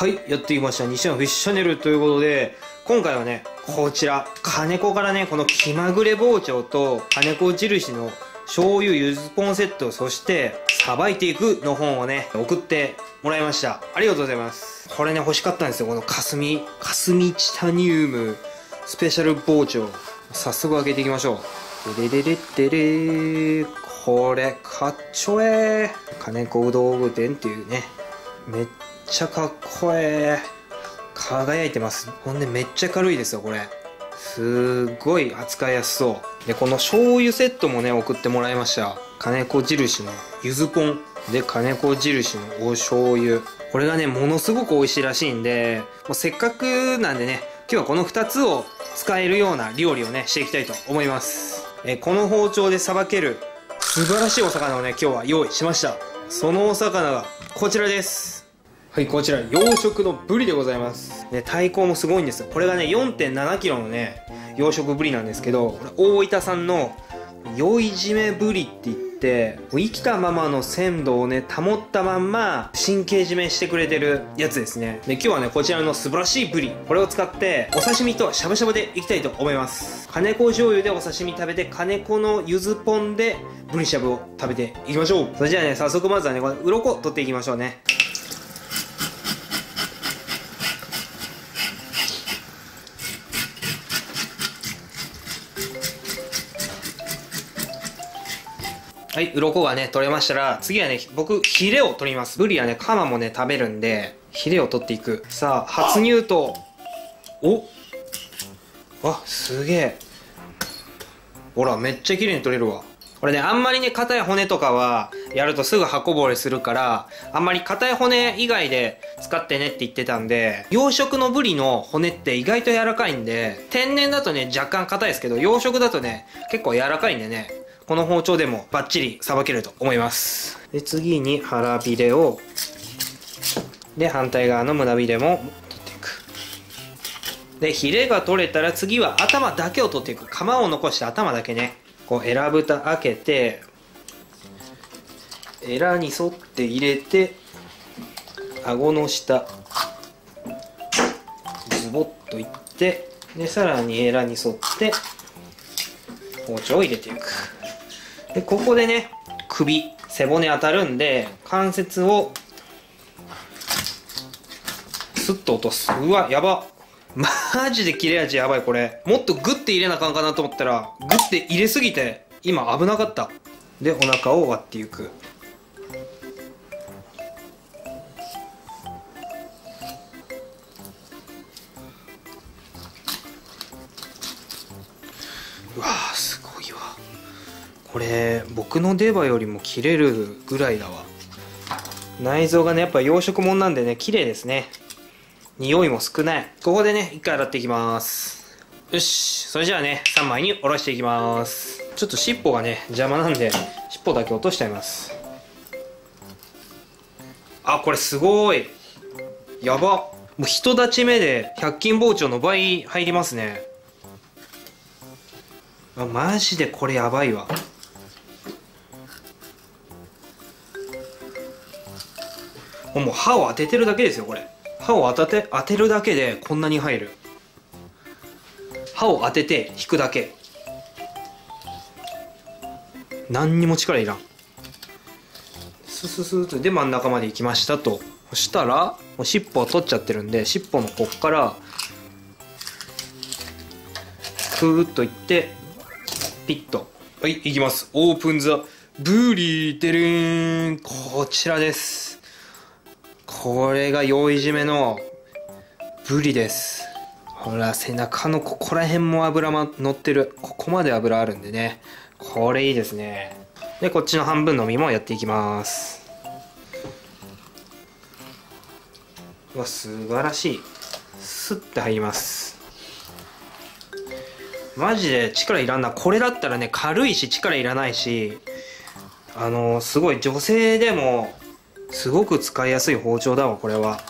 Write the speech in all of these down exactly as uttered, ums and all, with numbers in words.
はい、やってきました。西山フィッシュチャンネルということで、今回はね、こちら、金子からね、この気まぐれ包丁と、金子印の醤油ゆずポンセット、そして、さばいていくの本をね、送ってもらいました。ありがとうございます。これね、欲しかったんですよ。この霞、霞チタニウムスペシャル包丁。早速開けていきましょう。でででででー。これ、かっちょえー。金子道具店っていうね、めっちゃかっこええ。輝いてます。ほんでめっちゃ軽いですよ、これ。すっごい扱いやすそう。で、この醤油セットもね、送ってもらいました。金子印のゆずポン。で、金子印のお醤油。これがね、ものすごく美味しいらしいんで、もうせっかくなんでね、今日はこのふたつを使えるような料理をね、していきたいと思います。え、この包丁でさばける素晴らしいお魚をね、今日は用意しました。そのお魚がこちらです。はい、こちら、養殖のブリでございます。ね、体高もすごいんですよ。これがね、よんてんななキロのね、養殖ブリなんですけど、これ大分産の酔い締めブリって言って、生きたままの鮮度をね、保ったまんま、神経締めしてくれてるやつですね。で、今日はね、こちらの素晴らしいブリ、これを使って、お刺身としゃぶしゃぶでいきたいと思います。金子醤油でお刺身食べて、金子のゆずポンで、ブリしゃぶを食べていきましょう。それじゃあね、早速まずはね、これ、鱗取っていきましょうね。はい、鱗がね、取れましたら、次はね、僕、ヒレを取ります。ブリはね、カマもね、食べるんで、ヒレを取っていく。さあ、初入刀。おわ、すげえ。ほら、めっちゃ綺麗に取れるわ。これね、あんまりね、硬い骨とかは、やるとすぐ刃こぼれするから、あんまり硬い骨以外で使ってねって言ってたんで、養殖のブリの骨って意外と柔らかいんで、天然だとね、若干硬いですけど、養殖だとね、結構柔らかいんでね、この包丁でもバッチリさばけると思います。で、次に腹びれを、で、反対側の胸びれも取っていく。で、ヒレが取れたら次は頭だけを取っていく。皮を残して頭だけね、こう、えらぶた開けて、エラに沿って入れて、顎の下、ズボッといって、で、さらにエラに沿って、包丁を入れていく。で、ここでね、首、背骨当たるんで、関節を、スッと落とす。うわ、やば。マジで切れ味やばい、これ。もっとグッて入れなあかんかなと思ったら、グッて入れすぎて、今危なかった。で、お腹を割っていく。うわー、すごいわ。これ僕の出刃よりも切れるぐらいだわ。内臓がね、やっぱ養殖もんなんでね、綺麗ですね。匂いも少ない。ここでね、一回洗っていきます。よし、それじゃあね、さんまいにおろしていきます。ちょっと尻尾がね、邪魔なんで尻尾だけ落としちゃいます。あ、これすごいやば。もう一立ち目でひゃく均包丁の倍入りますね。あ、マジでこれやばいわ。もう刃を当ててるだけですよ、これ。刃を当てて、当てるだけでこんなに入る。刃を当てて引くだけ。何にも力いらん。スススーとで真ん中まで行きましたと。そしたら、もう尻尾を取っちゃってるんで、尻尾のこっから、クーッといって、ピッと。はい、いきます。オープンザブリーテレーン。こちらです。これが酔い締めのブリです。ほら、背中のここら辺も脂も乗ってる。ここまで脂あるんでね。これいいですね。で、こっちの半分の身もやっていきます。うわ、素晴らしい。スッて入ります。マジで力いらんな。これだったらね、軽いし力いらないし、あのー、すごい女性でもすごく使いやすい包丁だわ、これは。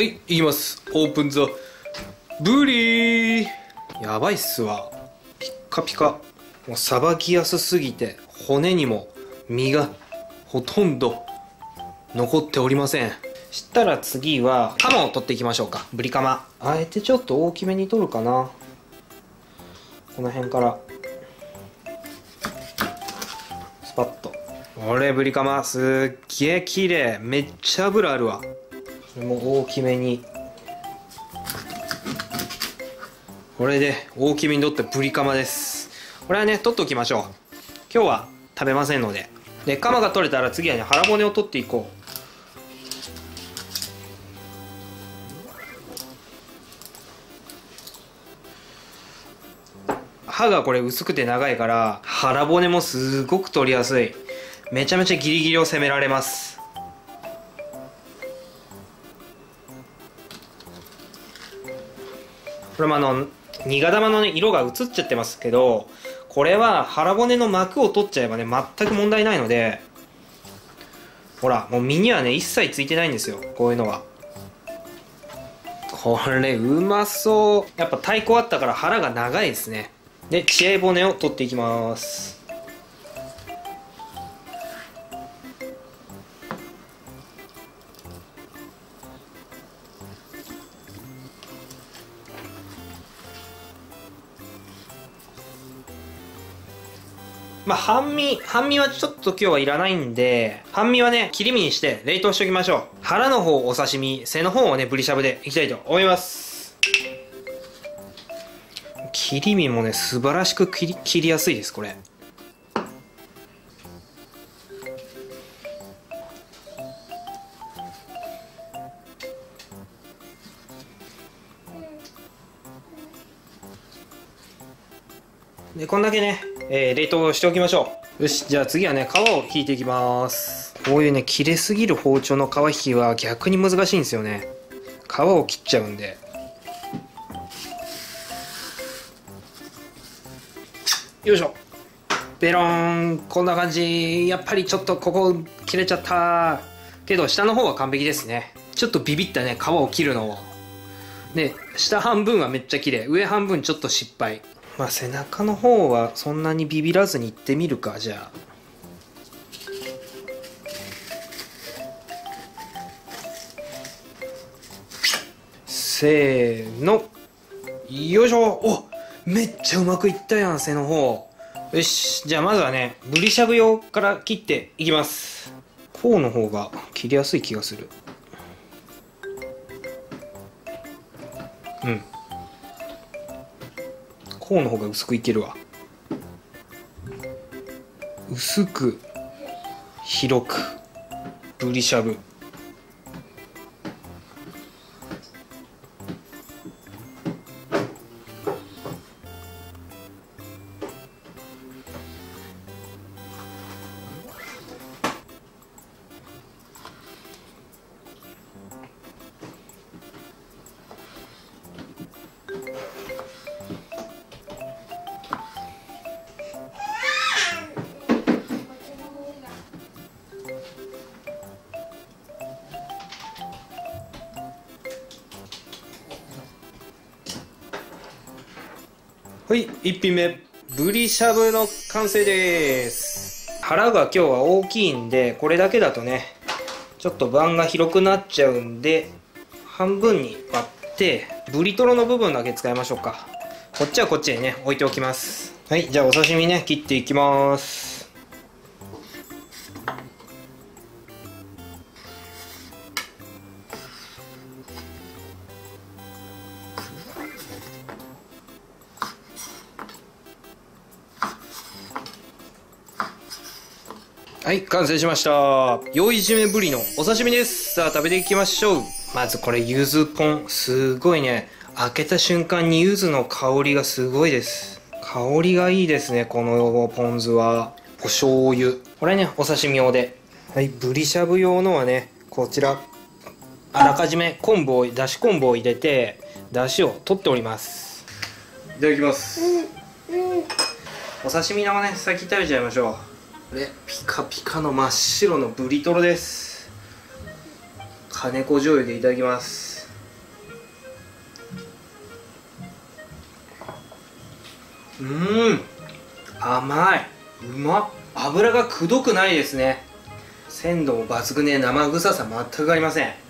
はい、いきます。オープンザブリー。やばいっすわ。ピッカピカ。もうさばきやすすぎて骨にも身がほとんど残っておりません。したら次はカマを取っていきましょうか。ブリカマ、あえてちょっと大きめに取るかな。この辺からスパッと。これブリカマすっげえ綺麗。めっちゃ脂あるわ。これも大きめに。これで大きめに取ったブリカマです。これはね取っておきましょう。今日は食べませんので。でカマが取れたら次はね腹骨を取っていこう。刃がこれ薄くて長いから腹骨もすごく取りやすい。めちゃめちゃギリギリを攻められます。これもあのニガ玉の、ね、色が映っちゃってますけど、これは腹骨の膜を取っちゃえばね全く問題ないので、ほらもう身にはね一切ついてないんですよ、こういうのは。これうまそう。やっぱ太鼓あったから腹が長いですね。で血合い骨を取っていきます。まあ半身半身はちょっと今日はいらないんで、半身はね切り身にして冷凍しておきましょう。腹の方お刺身、背の方をねブリしゃぶでいきたいと思います。切り身もね素晴らしく切り切りやすいです。これでこんだけね、えー、冷凍しておきましょう。よし、じゃあ次はね皮を引いていきます。こういうね切れすぎる包丁の皮引きは逆に難しいんですよね。皮を切っちゃうんで。よいしょ、ベローン。こんな感じ。やっぱりちょっとここ切れちゃったけど下の方は完璧ですね。ちょっとビビったね皮を切るのを。で下半分はめっちゃ綺麗、上半分ちょっと失敗。まあ背中の方はそんなにビビらずにいってみるか。じゃあせーの、よいしょ。お、めっちゃうまくいったやん、背の方。よし、じゃあまずはねブリしゃぶ用から切っていきます。甲の方が切りやすい気がする。うん、甲の方が薄くいけるわ。薄く広くブリしゃぶ。はい、いっぴんめブリしゃぶの完成です。腹が今日は大きいんでこれだけだとねちょっと盤が広くなっちゃうんで半分に割ってブリトロの部分だけ使いましょうか。こっちはこっちにね置いておきます。はい、じゃあお刺身ね切っていきます。はい、完成しました。酔い締めぶりのお刺身です。さあ食べていきましょう。まずこれ柚子ポン、すごいね。開けた瞬間に柚子の香りがすごいです。香りがいいですね、このポン酢は。お醤油、これねお刺身用で。はい、ぶりしゃぶ用のはねこちら、あらかじめ昆布をだし昆布を入れてだしを取っております。いただきます。お刺身のね先食べちゃいましょう。これピカピカの真っ白のブリトロです。金子醤油でいただきます。 うーん、甘い、うまっ。油がくどくないですね。鮮度も抜群で生臭さ全くありません。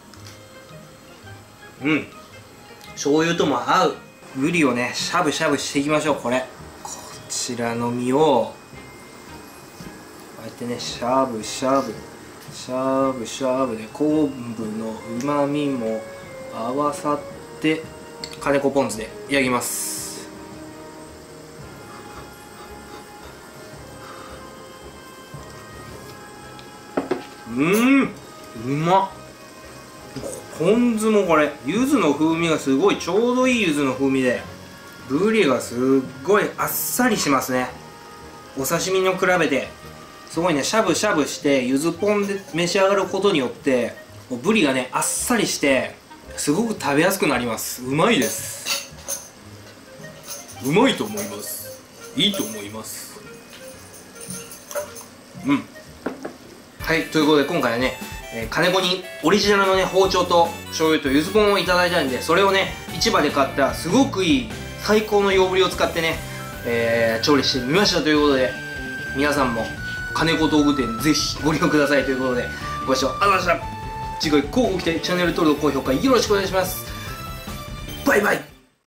うん、醤油とも合う。ブリをねしゃぶしゃぶしていきましょう。これこちらの身をこうやってねしゃぶしゃぶしゃぶしゃぶで昆布のうまみも合わさって金子ポン酢で焼きます。うーん、うまっ。ポン酢もこれ柚子の風味がすごいちょうどいい柚子の風味で、ブリがすっごいあっさりしますね。お刺身の比べてすごいね、しゃぶしゃぶして柚子ポンで召し上がることによってもうブリがねあっさりしてすごく食べやすくなります。うまいです。うまいと思います。いいと思います。うん、はい、ということで今回はね、えー、金子にオリジナルのね包丁と醤油と柚子ポンをいただいたんで、それをね市場で買ったすごくいい最高のヨーグリを使ってね、えー、調理してみましたということで、皆さんも金子道具店ぜひご利用くださいということで、ご視聴ありがとうございました。次回乞うご期待、チャンネル登録高評価よろしくお願いします。バイバイ。